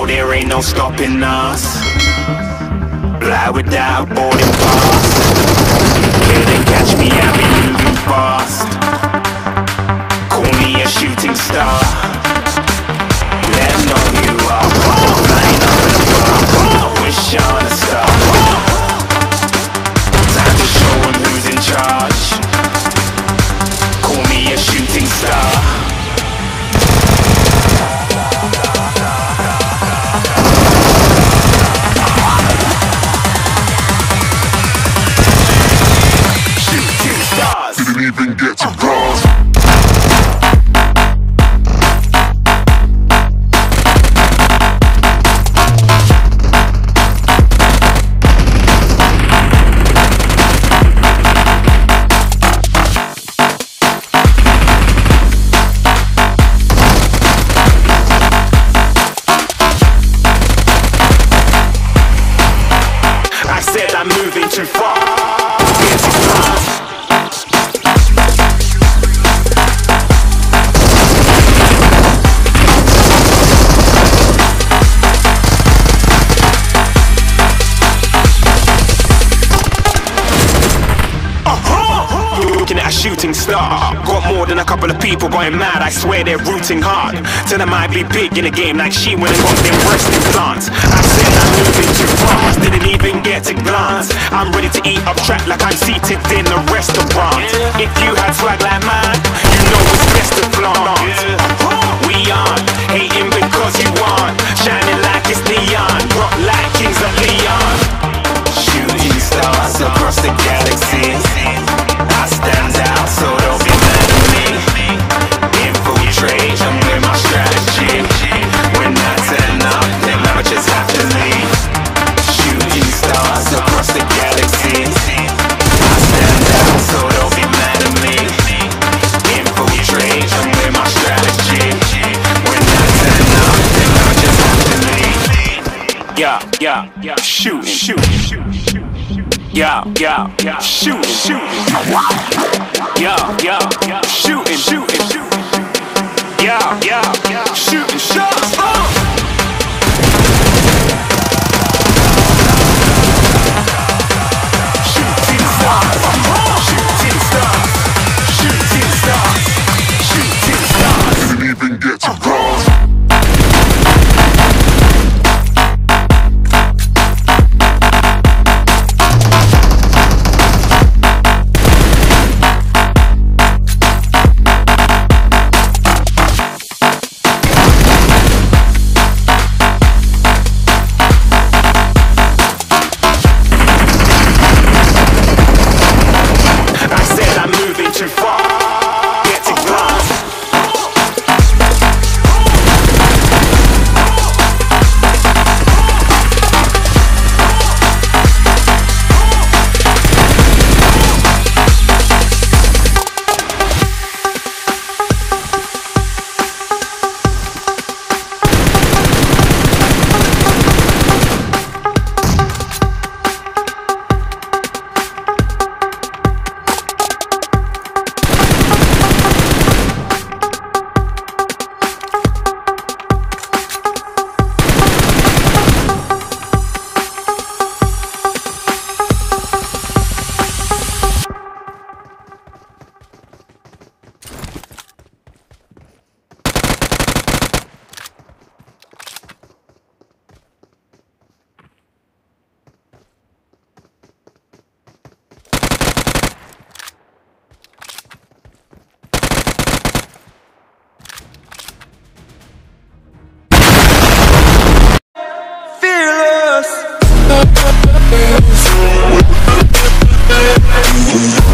know there ain't no stopping us. Fly without boarding pass. Yeah, they catch me, I be moving fast. Call me a shooting star. Let them know who you are. Flying up in the bar, wish on a star. Time to show them who's in charge. Call me a shooting star. Didn't even get to bronze. I said I'm moving too far. Get to bronze. Looking at a shooting star. Got more than a couple of people going mad, I swear they're rooting hard. Tell them I be big in the game like she went and got them breast implants. I said I'm moving too fast, didn't even get to glance. I'm ready to eat up track like I'm seated in a restaurant. If you had swag like mine, you know it's best to flaunt. We aren't hating because you aren't shining like it's neon, rock like kings of Leon. Shooting stars across the galaxy. I stand out, so don't be mad at me. Infiltrate, I'm with my strategy. When I turn up, them amateurs have to leave. Shooting stars across the galaxy. I stand out, so don't be mad at me. Infiltrate, I'm with my strategy. When I turn up, them amateurs have to leave. Yeah, shoot. Yeah, shooting. Yeah, shooting. Yeah, shooting shots. Shooting stars. Didn't even get to bronze. Too far, get to glance. Fearless.